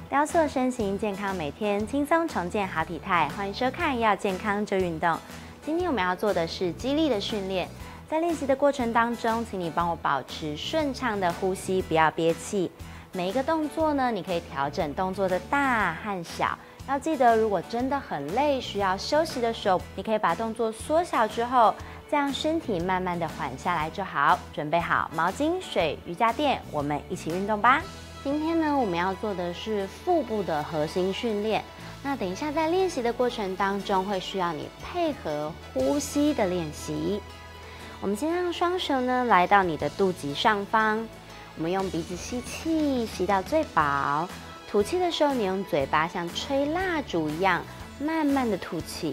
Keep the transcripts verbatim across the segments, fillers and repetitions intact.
雕塑身形，健康每天轻松重建好体态。欢迎收看《要健康就运动》。今天我们要做的是肌力的训练。在练习的过程当中，请你帮我保持顺畅的呼吸，不要憋气。每一个动作呢，你可以调整动作的大和小。要记得，如果真的很累，需要休息的时候，你可以把动作缩小之后，这样身体慢慢的缓下来就好。准备好毛巾、水、瑜伽垫，我们一起运动吧。今天呢，我们要做的是腹部的核心训练。那等一下在练习的过程当中，会需要你配合呼吸的练习。我们先让双手呢来到你的肚脐上方，我们用鼻子吸气，吸到最饱。吐气的时候，你用嘴巴像吹蜡烛一样，慢慢的吐气。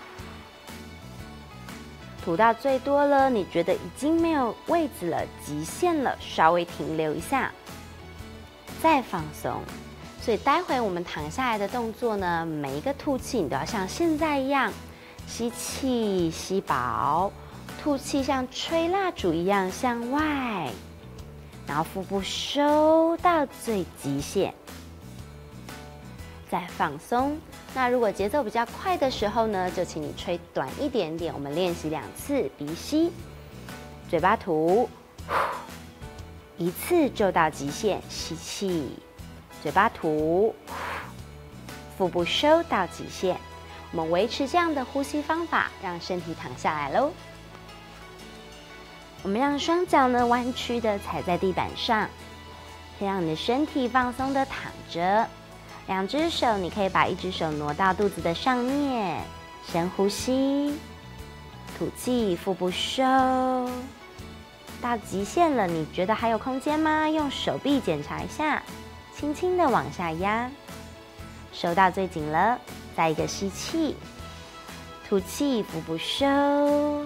吐到最多了，你觉得已经没有位置了，极限了，稍微停留一下。再放松，所以待会我们躺下来的动作呢，每一个吐气你都要像现在一样，吸气吸饱，吐气像吹蜡烛一样向外，然后腹部收到最极限，再放松。那如果节奏比较快的时候呢，就请你吹短一点点，我们练习两次，鼻吸，嘴巴吐。一次就到极限，吸气，嘴巴吐，腹部收到极限。我们维持这样的呼吸方法，让身体躺下来喽。我们让双脚呢弯曲的踩在地板上，可以让你的身体放松的躺着。两只手，你可以把一只手挪到肚子的上面，深呼吸，吐气，腹部收。到极限了，你觉得还有空间吗？用手臂检查一下，轻轻的往下压，收到最紧了。再一个吸气，吐气，腹部收，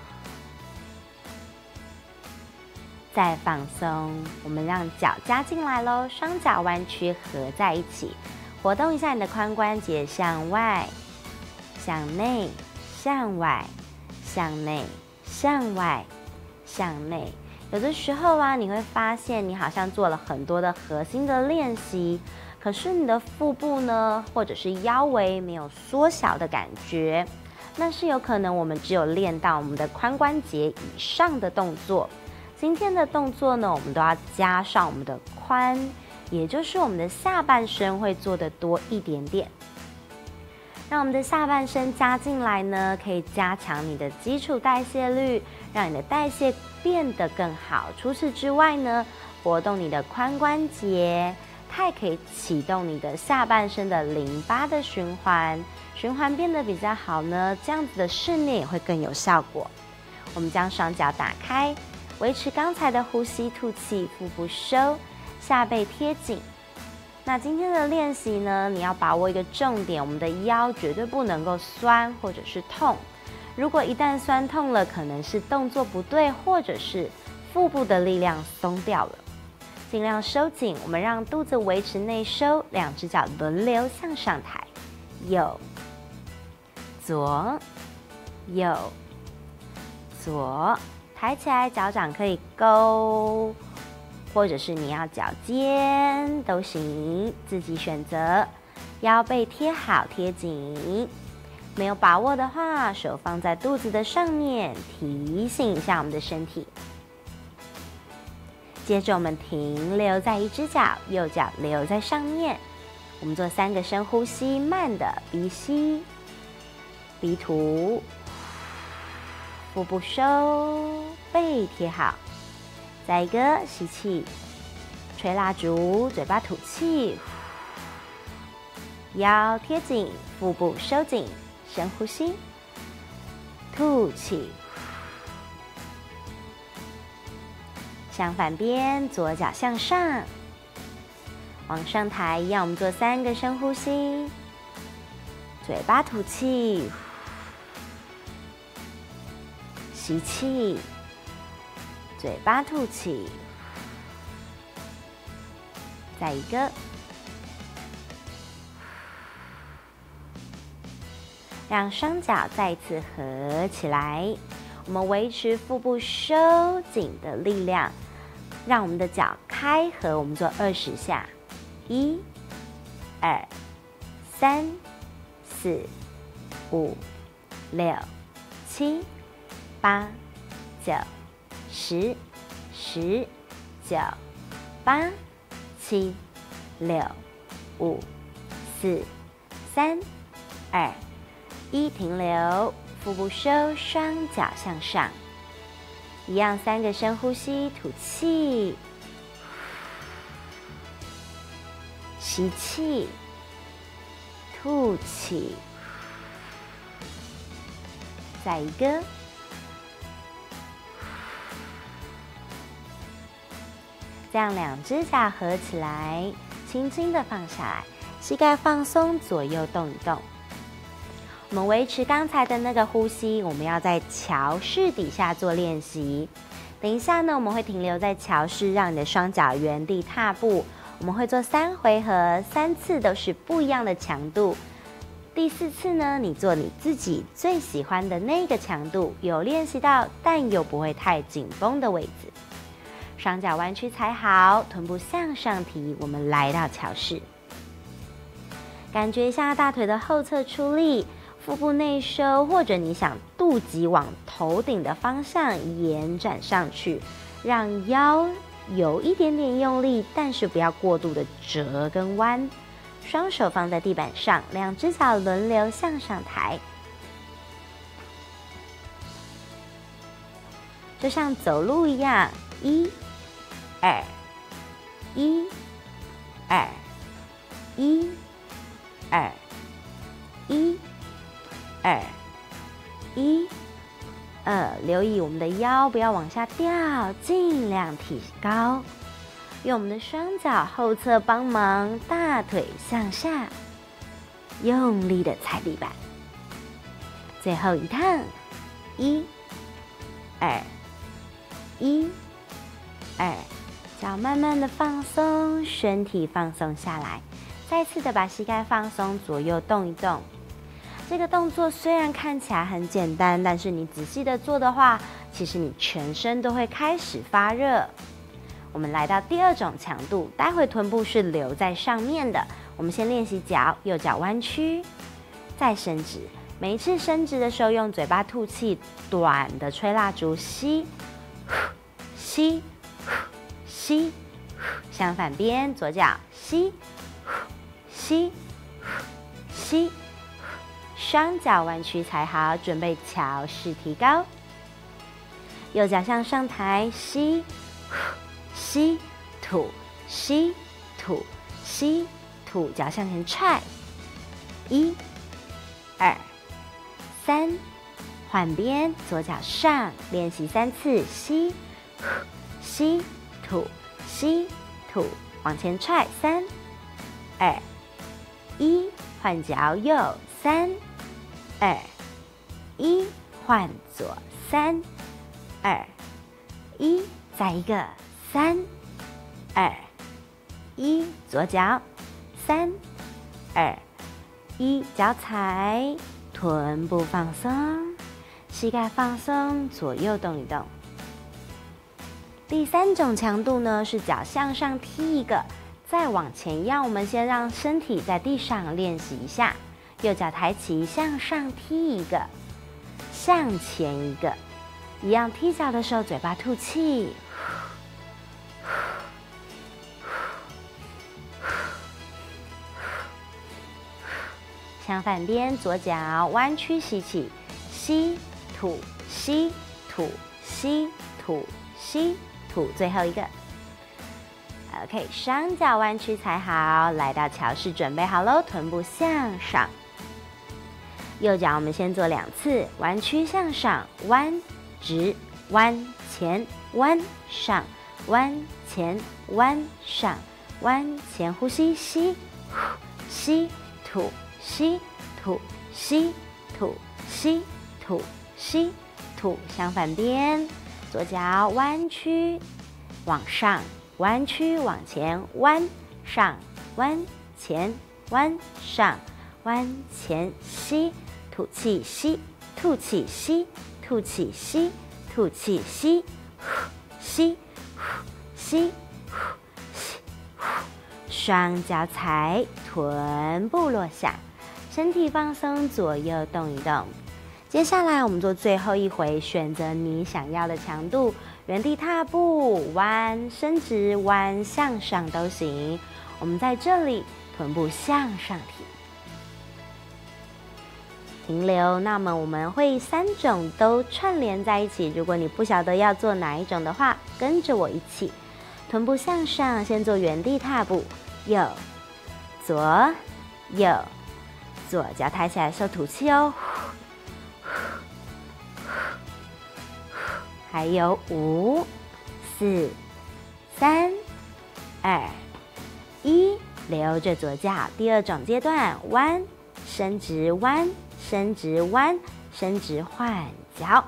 再放松。我们让脚加进来咯，双脚弯曲合在一起，活动一下你的髋关节，向外、向内、向外、向内、向外。向内，有的时候啊，你会发现你好像做了很多的核心的练习，可是你的腹部呢，或者是腰围没有缩小的感觉，那是有可能我们只有练到我们的髋关节以上的动作。今天的动作呢，我们都要加上我们的髋，也就是我们的下半身会做得多一点点。让我们的下半身加进来呢，可以加强你的基础代谢率，让你的代谢变得更好。除此之外呢，活动你的髋关节，它也可以启动你的下半身的淋巴的循环，循环变得比较好呢，这样子的训练也会更有效果。我们将双脚打开，维持刚才的呼吸，吐气，腹部收，下背贴紧。那今天的练习呢，你要把握一个重点，我们的腰绝对不能够酸或者是痛。如果一旦酸痛了，可能是动作不对，或者是腹部的力量松掉了。尽量收紧，我们让肚子维持内收，两只脚轮流向上抬，右、左、右、左，抬起来，脚掌可以勾。或者是你要脚尖都行，自己选择。腰背贴好贴紧，没有把握的话，手放在肚子的上面，提醒一下我们的身体。接着我们停留在一只脚，右脚留在上面。我们做三个深呼吸，慢的鼻吸，鼻吐，腹部收，背贴好。再一个吸气，吹蜡烛，嘴巴吐气，腰贴紧，腹部收紧，深呼吸，吐气。相反边，左脚向上，往上抬一样，我们做三个深呼吸，嘴巴吐气，吸气。嘴巴吐气，再一个，让双脚再一次合起来。我们维持腹部收紧的力量，让我们的脚开合。我们做二十下，一、 二、三、四、五、六、七、八、九、十、十、九、八、七、六、五、四、三、二、一，停留，腹部收，双脚向上。一样，三个深呼吸，吐气，吸气，吐气，再一个，这样两只脚合起来，轻轻的放下来，膝盖放松，左右动一动。我们维持刚才的那个呼吸，我们要在桥式底下做练习。等一下呢，我们会停留在桥式，让你的双脚原地踏步。我们会做三回合，三次都是不一样的强度。第四次呢，你做你自己最喜欢的那个强度，有练习到，但又不会太紧绷的位置。双脚弯曲踩好，臀部向上提，我们来到桥式。感觉一下大腿的后侧出力。腹部内收，或者你想肚脐往头顶的方向延展上去，让腰有一点点用力，但是不要过度的折跟弯。双手放在地板上，两只脚轮流向上抬，就像走路一样，一、二、一、二、一、二、一。二、一、二，留意我们的腰不要往下掉，尽量提高。用我们的双脚后侧帮忙，大腿向下，用力的踩地板。最后一趟，一、二、一、二，脚慢慢的放松，身体放松下来，再次的把膝盖放松，左右动一动。这个动作虽然看起来很简单，但是你仔细的做的话，其实你全身都会开始发热。我们来到第二种强度，待会臀部是留在上面的。我们先练习脚，右脚弯曲，再伸直。每一次伸直的时候，用嘴巴吐气，短的吹蜡烛，吸，吸，吸。相反边，左脚吸，吸，吸。双脚弯曲踩好，准备桥式提高。右脚向上抬，吸，吸，吐，吸，吐，吸，吐，脚向前踹。一、二、三，换边，左脚上，练习三次，吸，吸，吐，吸，吐，往前踹。三、二、一，换脚右，三。二、一，换左，三、二、一，再一个，三、二、一，左脚，三、二、一，脚踩，臀部放松，膝盖放松，左右动一动。第三种强度呢，是脚向上踢一个，再往前一样，我们先让身体在地上练习一下。右脚抬起，向上踢一个，向前一个，一样踢脚的时候，嘴巴吐气。相反边，左脚弯曲吸气，吸吐吸吐吸吐吸吐，最后一个。OK， 双脚弯曲踩好，来到桥式，准备好喽，臀部向上。右脚我们先做两次，弯曲向上，弯直，弯前，弯上，弯前，弯上，弯前，呼吸，吸，吸，吐，吸，吐，吸，吐，吸，吐，吸，吐。相反边，左脚弯曲往上，弯曲往前，弯上，弯前，弯上，弯前，吸。吐气吸，吐气吸，吐气吸，吐气吸，吸，吸，吸， 双脚踩，臀部落下，身体放松，左右动一动。接下来我们做最后一回，选择你想要的强度，原地踏步，弯，伸直，弯向上都行。我们在这里，臀部向上提，停留。那么我们会三种都串联在一起，如果你不晓得要做哪一种的话，跟着我一起，臀部向上，先做原地踏步，右，左，右，左脚抬起来的时候吐气哦。还有五、四、三、二、一，留着左脚。第二种阶段，弯，伸直，弯，伸直，弯，伸直，换脚。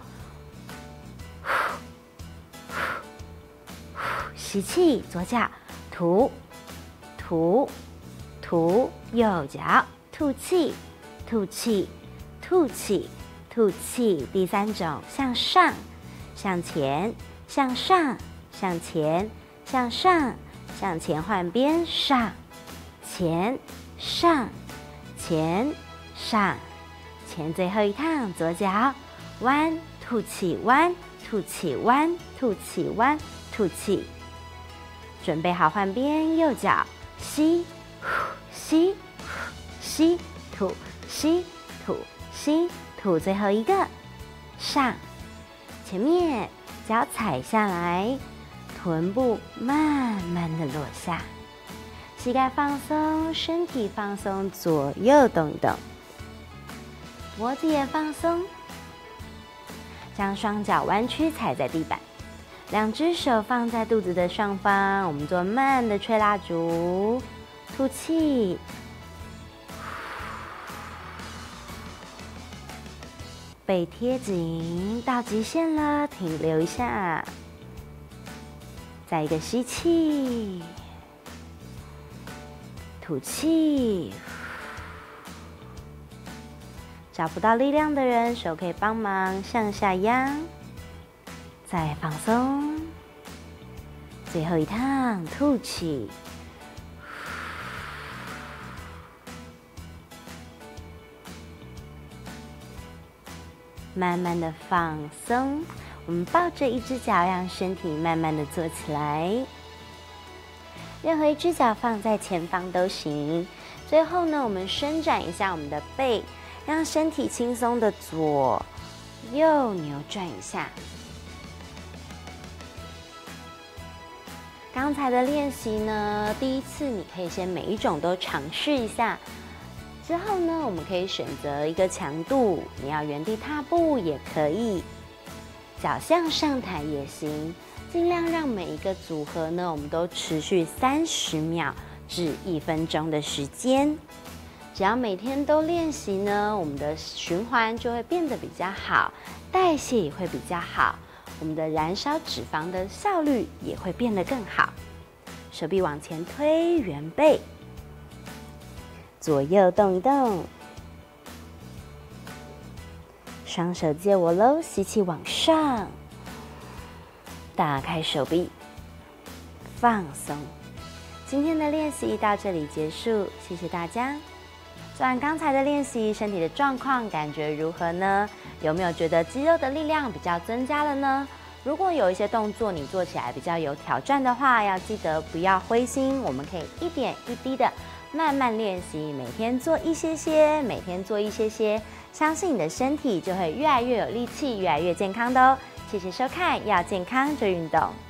吸气，左脚吐，吐，吐，右脚吐气，吐气，吐气，吐气。第三种，向上。向前，向上，向前，向上，向前换边，上，前，上，前，上，前。最后一趟，左脚弯，吐气，弯，吐气，弯，吐气，弯，吐气。准备好换边，右脚吸，吸，吸，吐，吸，吐，吸，吐。最后一个，上。前面脚踩下来，臀部慢慢的落下，膝盖放松，身体放松，左右动一动，脖子也放松，将双脚弯曲踩在地板，两只手放在肚子的上方，我们做慢的吹蜡烛，吐气。背贴紧到极限了，停留一下，再一个吸气，吐气。找不到力量的人，手可以帮忙向下压，再放松。最后一趟，吐气。慢慢的放松，我们抱着一只脚，让身体慢慢的坐起来。任何一只脚放在前方都行。最后呢，我们伸展一下我们的背，让身体轻松的左右扭转一下。刚才的练习呢，第一次你可以先每一种都尝试一下。之后呢，我们可以选择一个强度，你要原地踏步也可以，脚向上抬也行，尽量让每一个组合呢，我们都持续三十秒至一分钟的时间。只要每天都练习呢，我们的循环就会变得比较好，代谢也会比较好，我们的燃烧脂肪的效率也会变得更好。手臂往前推，圆背。左右动一动，双手借我喽，吸气往上，打开手臂，放松。今天的练习到这里结束，谢谢大家。做完刚才的练习，身体的状况感觉如何呢？有没有觉得肌肉的力量比较增加了呢？如果有一些动作你做起来比较有挑战的话，要记得不要灰心，我们可以一点一滴的慢慢练习，每天做一些些，每天做一些些，相信你的身体就会越来越有力气，越来越健康的哦。谢谢收看，要健康就运动。